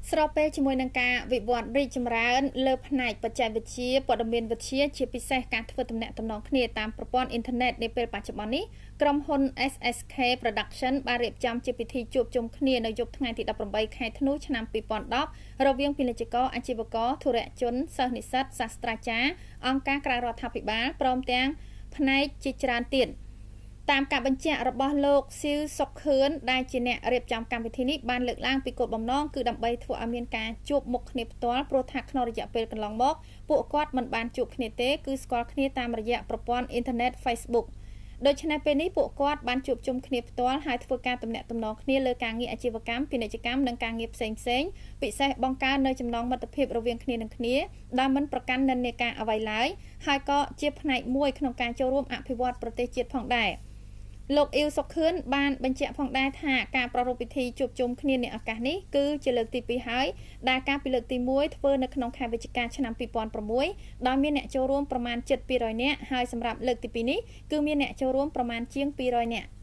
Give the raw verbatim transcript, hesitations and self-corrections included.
ស្របពេលជាមួយនឹងការវិវត្តរីកចម្រើនលើផ្នែកបច្ចេកវិទ្យាព័ត៌មានវិទ្យាជាពិសេសការធ្វើទំនាក់ទំនងគ្នាតាមប្រព័ន្ធអ៊ីនធឺណិតនាពេលបច្ចុប្បន្ននេះក្រុមហ៊ុន S S K Production បានរៀបចំជាពិធីជួបជុំគ្នានៅយប់ថ្ងៃទីដប់ប្រាំបីខែធ្នូឆ្នាំពីរពាន់ដប់រវាងពាណិជ្ជករអាជីវករធុរៈជនសិស្សនិស្សិតសាស្ត្រាចារ្យអង្គការក្រៅរដ្ឋាភិបាលព្រមទាំងផ្នែកជាច្រើនទៀតតាមការបញ្ជាក់របស់លោកស៊ីវសុកខឿនដែលជាអ្នករៀបចំកម្មវិធីនេះបានលើកឡើងពីគោលបំណងគឺដើម្បីធ្វើឲ្យមានការជួបមុខគ្នាផ្ទាល់ព្រោះថាក្នុងរយៈពេលកន្លងមកពួកគាត់មិនបានជួបគ្នាទេគឺស្គាល់គ្នាតាមរយៈប្រព័ន្ធអ៊ីនធឺណិត Facebook ដូច្នេះពេលនេះពួកគាត់បានជួបជុំគ្នាផ្ទាល់ហើយធ្វើការទំនាក់ទំនងគ្នាលើការងារអាជីវកម្មពាណិជ្ជកម្មនិងការងារផ្សេងៗពិសេសបង្កើននៅចំណងមិត្តភាពរវាងគ្នានឹងគ្នាដែលមិនប្រកាន់និន្នាការអ្វីឡើយហើយក៏ជាផ្នែកមួយក្នុងការចូលរួមអភិវឌ្ឍប្រទេសជាតិផងដែរលោកអ៊ីវសុកខឿនបានបញ្ជាក់ផងដែរថាការប្រារព្ធពិធីជួបជុំគ្នានៅឱកាសនេះគឺជាលើកទីពីរហើយដែលការពីលើកទីមួយធ្វើនៅក្នុងខែវិច្ឆិកាឆ្នាំពីរពាន់ប្រាំមួយដោយមានអ្នកចូលរួមប្រមាណជិតពីររយនាក់ហើយសម្រាប់លើកទីពីរនេះគឺមានអ្នកចូលរួមប្រមាណជាងពីររយនាក់